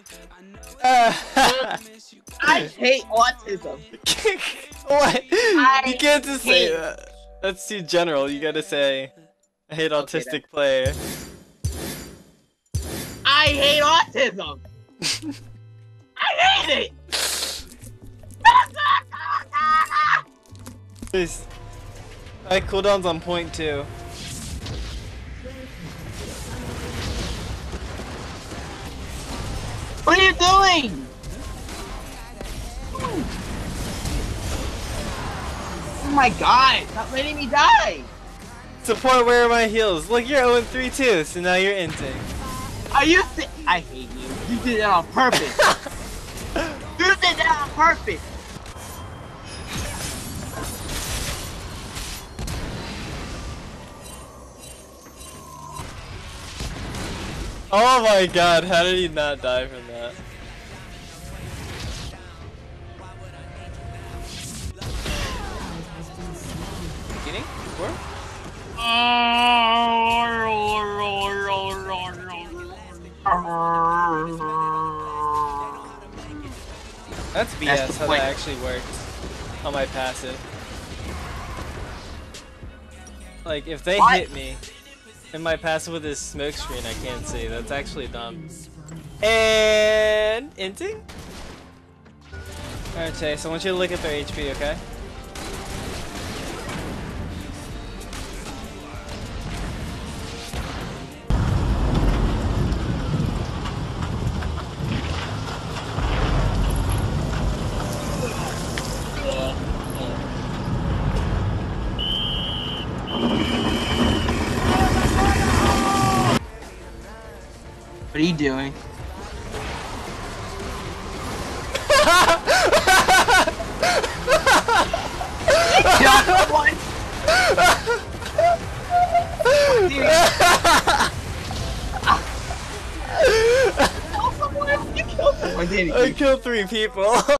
I hate autism. What? You can't just say that. That's too general. You gotta say, I hate autistic player. I hate autism. I hate it. Please. My cooldown's on .2. What are you doing? Oh my god, stop letting me die! Support, where are my heals? Look, you're 0-3 too, so now you're inting. Are you I hate you. You did that on purpose. You did that on purpose. Oh my god, how did he not die from that? Beginning? Where? That's BS how that actually worked on my passive. Like, if they hit me in my passive with this smoke screen, I can't see. That's actually dumb. And inting? Alright, Chase, I want you to look at their HP, okay? What are you doing? I killed 3 people.